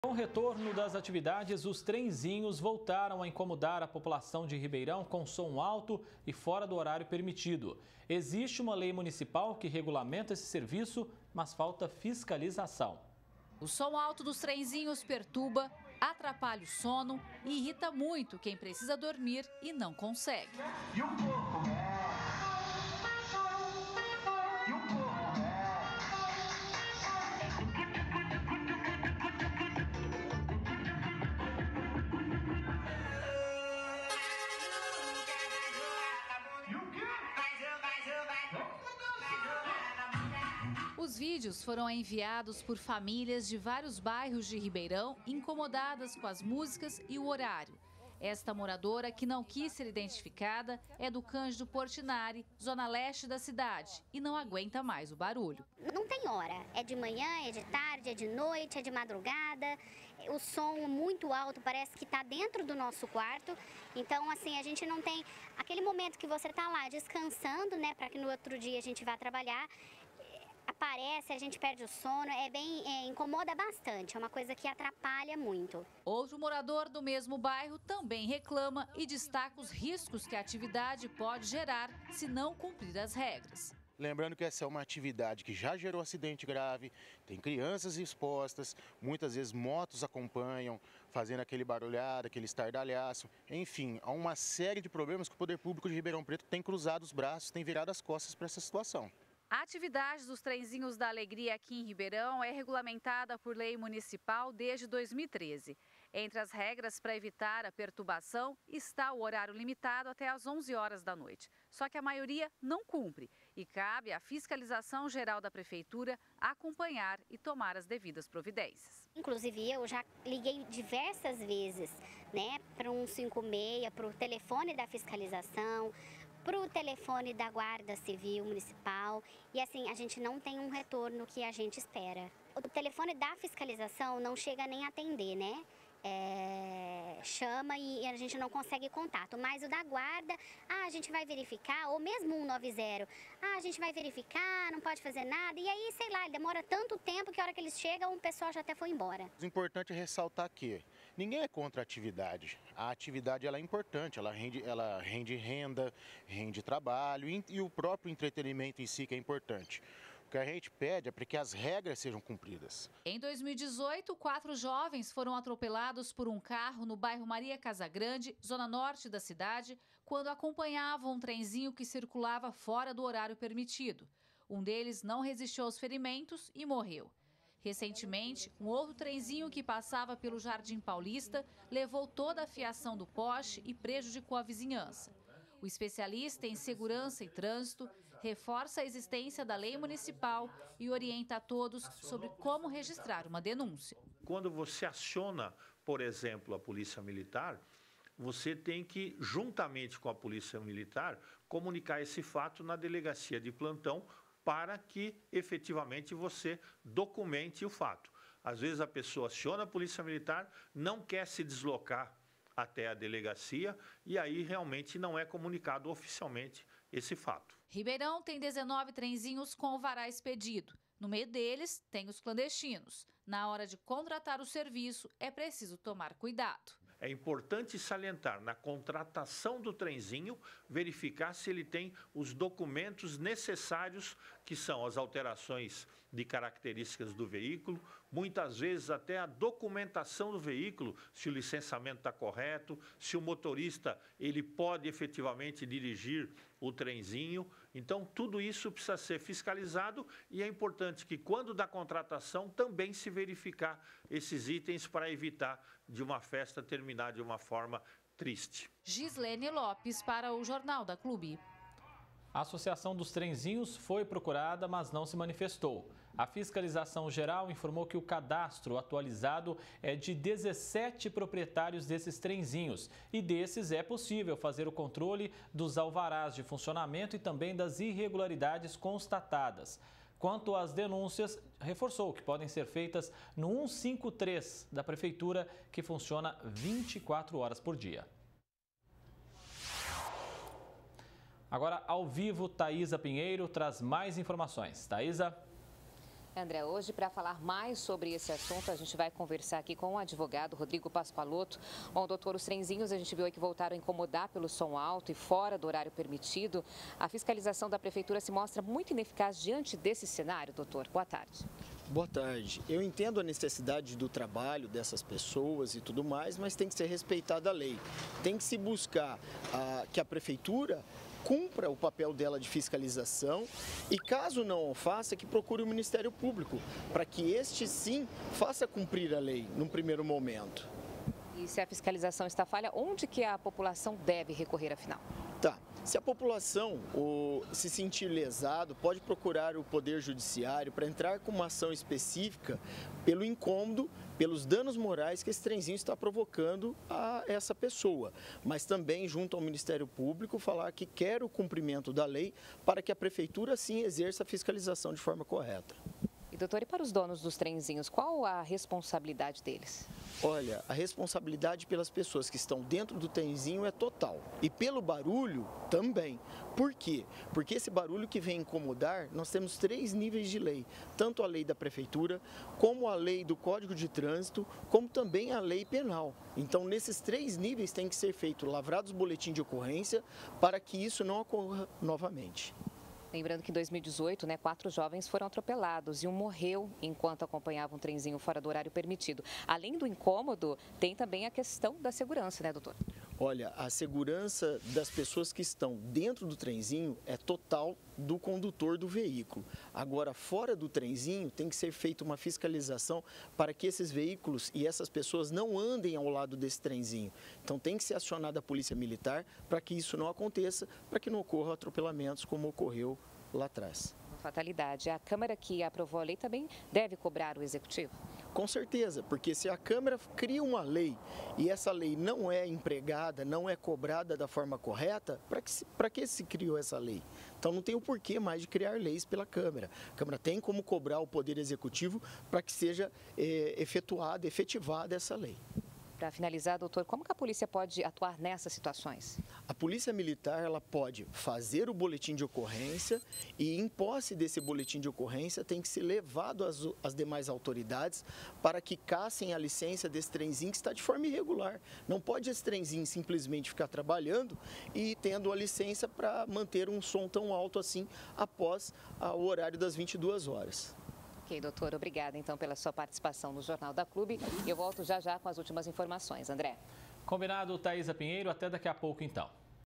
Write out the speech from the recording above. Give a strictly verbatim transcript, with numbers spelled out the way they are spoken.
Com o retorno das atividades, os trenzinhos voltaram a incomodar a população de Ribeirão com som alto e fora do horário permitido. Existe uma lei municipal que regulamenta esse serviço, mas falta fiscalização. O som alto dos trenzinhos perturba, atrapalha o sono e irrita muito quem precisa dormir e não consegue. E um pouco, né? E um pouco, né? Os vídeos foram enviados por famílias de vários bairros de Ribeirão incomodadas com as músicas e o horário. Esta moradora, que não quis ser identificada, é do Cândido Portinari, zona leste da cidade, e não aguenta mais o barulho. Não tem hora, é de manhã, é de tarde, é de noite, é de madrugada, o som muito alto, parece que está dentro do nosso quarto, então assim, a gente não tem aquele momento que você está lá descansando, né, para que no outro dia a gente vá trabalhar, aparece, a gente perde o sono, é bem, é, incomoda bastante, é uma coisa que atrapalha muito. Outro morador do mesmo bairro também reclama e destaca os riscos que a atividade pode gerar se não cumprir as regras. Lembrando que essa é uma atividade que já gerou acidente grave, tem crianças expostas, muitas vezes motos acompanham, fazendo aquele barulhado, aquele estardalhaço. Enfim, há uma série de problemas que o Poder Público de Ribeirão Preto tem cruzado os braços, tem virado as costas para essa situação. A atividade dos trenzinhos da alegria aqui em Ribeirão é regulamentada por lei municipal desde dois mil e treze. Entre as regras para evitar a perturbação está o horário limitado até às onze horas da noite. Só que a maioria não cumpre e cabe à fiscalização geral da prefeitura acompanhar e tomar as devidas providências. Inclusive eu já liguei diversas vezes, né, para um cinco seis, para o telefone da fiscalização, para o telefone da Guarda Civil Municipal e assim, a gente não tem um retorno que a gente espera. O telefone da fiscalização não chega nem a atender, né? É, chama e a gente não consegue contato, mas o da guarda, ah, a gente vai verificar, ou mesmo um nove zero, ah, a gente vai verificar, não pode fazer nada, e aí, sei lá, demora tanto tempo que a hora que eles chegam, o pessoal já até foi embora. O importante é ressaltar que ninguém é contra a atividade, a atividade ela é importante, ela rende, ela rende renda, rende trabalho e, e o próprio entretenimento em si que é importante. O que a gente pede é para que as regras sejam cumpridas. Em dois mil e dezoito, quatro jovens foram atropelados por um carro no bairro Maria Casagrande, zona norte da cidade, quando acompanhavam um trenzinho que circulava fora do horário permitido. Um deles não resistiu aos ferimentos e morreu. Recentemente, um outro trenzinho que passava pelo Jardim Paulista levou toda a fiação do poste e prejudicou a vizinhança. O especialista em segurança e trânsito reforça a existência da lei municipal e orienta a todos sobre como registrar uma denúncia. Quando você aciona, por exemplo, a Polícia Militar, você tem que, juntamente com a Polícia Militar, comunicar esse fato na delegacia de plantão para que, efetivamente, você documente o fato. Às vezes a pessoa aciona a Polícia Militar, não quer se deslocar até a delegacia e aí realmente não é comunicado oficialmente esse fato. Ribeirão tem dezenove trenzinhos com alvará expedido. No meio deles tem os clandestinos. Na hora de contratar o serviço é preciso tomar cuidado. É importante salientar, na contratação do trenzinho, verificar se ele tem os documentos necessários, que são as alterações de características do veículo, muitas vezes até a documentação do veículo, se o licenciamento está correto, se o motorista ele pode efetivamente dirigir o trenzinho. Então, tudo isso precisa ser fiscalizado e é importante que, quando da contratação, também se verificar esses itens para evitar de uma festa terminar de uma forma triste. Gislene Lopes para o Jornal da Clube. A Associação dos Trenzinhos foi procurada, mas não se manifestou. A Fiscalização Geral informou que o cadastro atualizado é de dezessete proprietários desses trenzinhos. E desses é possível fazer o controle dos alvarás de funcionamento e também das irregularidades constatadas. Quanto às denúncias, reforçou que podem ser feitas no cento e cinquenta e três da Prefeitura, que funciona vinte e quatro horas por dia. Agora, ao vivo, Thaisa Pinheiro traz mais informações. Thaisa? André, hoje, para falar mais sobre esse assunto, a gente vai conversar aqui com o advogado Rodrigo Pascoaloto. Bom, doutor, os trenzinhos a gente viu aí que voltaram a incomodar pelo som alto e fora do horário permitido. A fiscalização da prefeitura se mostra muito ineficaz diante desse cenário, doutor. Boa tarde. Boa tarde. Eu entendo a necessidade do trabalho dessas pessoas e tudo mais, mas tem que ser respeitada a lei. Tem que se buscar ah, que a prefeitura cumpra o papel dela de fiscalização e, caso não o faça, que procure o Ministério Público, para que este, sim, faça cumprir a lei num primeiro momento. E se a fiscalização está falha, onde que a população deve recorrer afinal? Tá. Se a população ou, se sentir lesado, pode procurar o Poder Judiciário para entrar com uma ação específica pelo incômodo, pelos danos morais que esse trenzinho está provocando a essa pessoa. Mas também, junto ao Ministério Público, falar que quer o cumprimento da lei para que a Prefeitura, sim, exerça a fiscalização de forma correta. E, doutor, e para os donos dos trenzinhos, qual a responsabilidade deles? Olha, a responsabilidade pelas pessoas que estão dentro do trenzinho é total. E pelo barulho também. Por quê? Porque esse barulho que vem incomodar, nós temos três níveis de lei. Tanto a lei da prefeitura, como a lei do Código de Trânsito, como também a lei penal. Então, nesses três níveis tem que ser feito lavrados boletim de ocorrência para que isso não ocorra novamente. Lembrando que em dois mil e dezoito, né, quatro jovens foram atropelados e um morreu enquanto acompanhava um trenzinho fora do horário permitido. Além do incômodo, tem também a questão da segurança, né, doutor? Olha, a segurança das pessoas que estão dentro do trenzinho é total do condutor do veículo. Agora, fora do trenzinho, tem que ser feita uma fiscalização para que esses veículos e essas pessoas não andem ao lado desse trenzinho. Então, tem que ser acionada a Polícia Militar para que isso não aconteça, para que não ocorram atropelamentos como ocorreu lá atrás. Fatalidade. A Câmara que aprovou a lei também deve cobrar o Executivo? Com certeza, porque se a Câmara cria uma lei e essa lei não é empregada, não é cobrada da forma correta, para que, para que se criou essa lei? Então não tem o porquê mais de criar leis pela Câmara. A Câmara tem como cobrar o Poder Executivo para que seja é, efetuada, efetivada essa lei. Para finalizar, doutor, como que a polícia pode atuar nessas situações? A Polícia Militar ela pode fazer o boletim de ocorrência e, em posse desse boletim de ocorrência, tem que ser levado às, às demais autoridades para que cassem a licença desse trenzinho que está de forma irregular. Não pode esse trenzinho simplesmente ficar trabalhando e tendo a licença para manter um som tão alto assim após o horário das vinte e duas horas. Ok, doutor, obrigada então pela sua participação no Jornal da Clube. Eu volto já já com as últimas informações. André. Combinado, Thaisa Pinheiro. Até daqui a pouco então.